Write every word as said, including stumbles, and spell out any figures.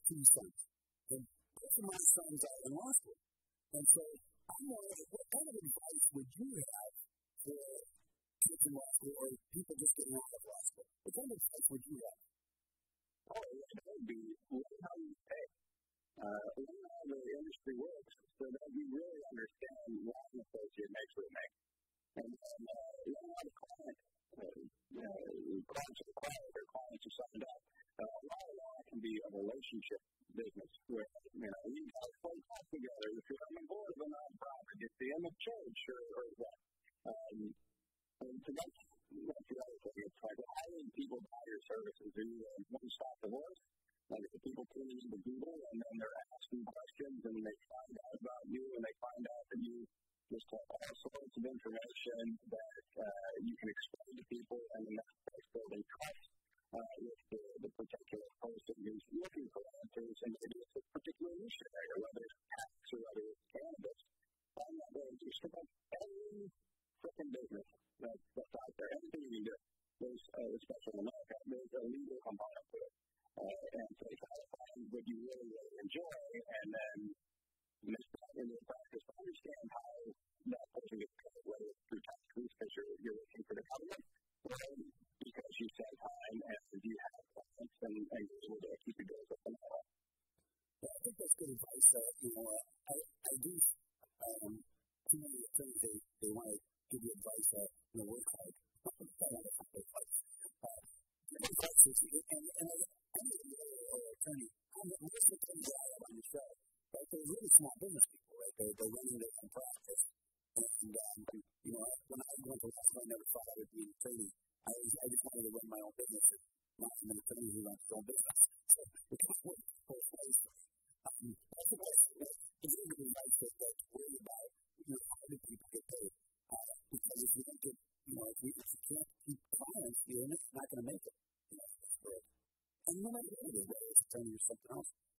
two sons. And both of my sons are in law school. And so I'm wondering, what kind of advice would you have for kids in law school or people just getting out of law school? What kind of advice would you have? Oh, it would be learn how you pay. Uh, learn how the industry works so that you really understand what an associate makes what it makes. And then uh, learn how to client, uh, you know, clients are required or clients are signed up. Uh, a lot of law can be a relationship business where, you know, you guys play golf together. If you're on the board of a nonprofit, it's the end of church or, or what. Um, and so that's, that's the other thing. It's like having people buy your services. Are you a one-stop divorce? Like if the people tune into Google and then they're asking questions and they find out about you and they find out that you just have all sorts of information that uh, you can explain to people, and then that's building trust uh, with the, the particular person who's looking for answers, and maybe it's a particular niche area, whether it's tax or whether it's cannabis. I'm not going to just about every freaking business that's, that's out there. Everything you can do. There's, uh, especially in America, there's a legal component to it. Uh, and so you try to find what you really, really enjoy, and then mix that into the practice to understand how that person gets paid, whether it's through taxes because you're, you're working for the government, or because you save time and you have clients and, and you're able to keep your bills up and all. Yeah, I think that's good advice. Uh, you know, uh, I, I do, um, too many attorneys, they, they want to give you advice that, you know, work hard. I don't know if that's advice. Uh, advice is, and, and I, I'm a lawyer or attorney. I'm a most of the attorneys I have on the show, right? They're really small business people, right? They're, they're running their own practice. And, um, you know, when I went to law school, I never thought I would be an attorney. I, was, I just wanted to run my own business. Not I'm an attorney who runs his own business. So it kind of works both ways. Um, that's the best. It's really good advice that, that's worried about, you know, how do people get paid? Uh, because if you don't get, you know, if you, if you can't keep clients, you're not going to make it. You know, that's great. And no matter what it is, whether it's attorney or something else,